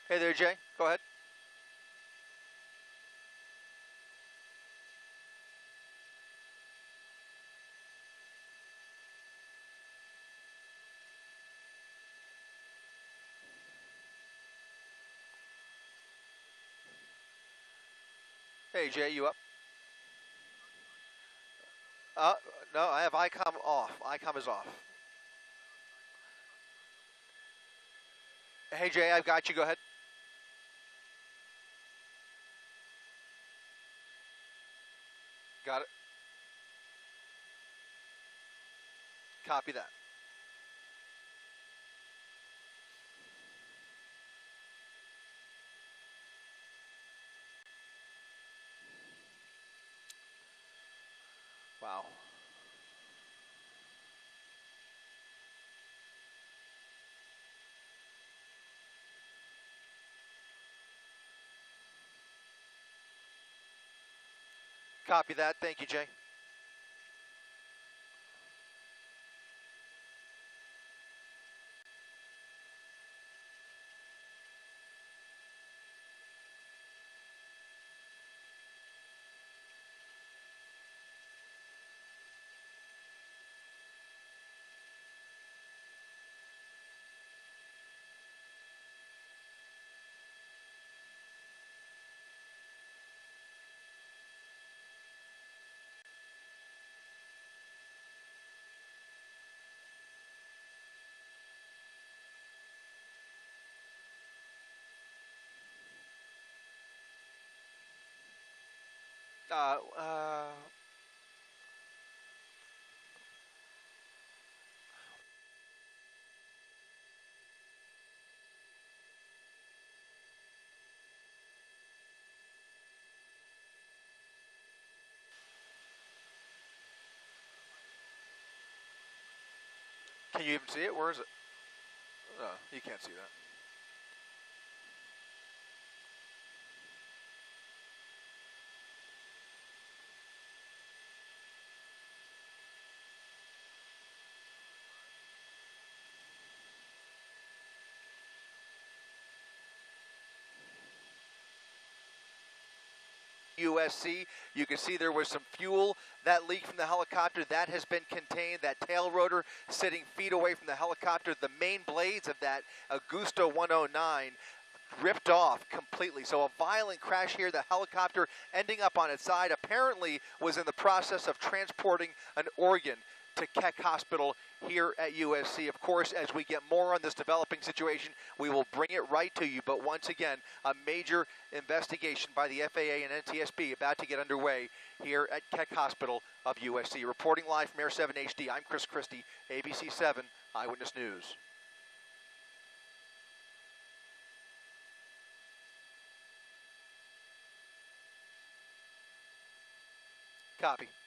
Hey there, Jay. Go ahead. Hey, Jay, you up? Uh, no, I have ICOM off. ICOM is off. Hey, Jay, I've got you. Go ahead. Got it. Copy that. Wow. Copy that. Thank you, Jay. Uh, uh, can you even see it? Where is it? Oh, you can't see that. USC. You can see there was some fuel that leaked from the helicopter. That has been contained. That tail rotor sitting feet away from the helicopter. The main blades of that Augusta 109 ripped off completely. So a violent crash here. The helicopter ending up on its side apparently was in the process of transporting an organ to Keck Hospital here at USC. Of course, as we get more on this developing situation, we will bring it right to you. But once again, a major investigation by the FAA and NTSB about to get underway here at Keck Hospital of USC. Reporting live from Air 7 HD, I'm Chris Christie, ABC 7 Eyewitness News. Copy.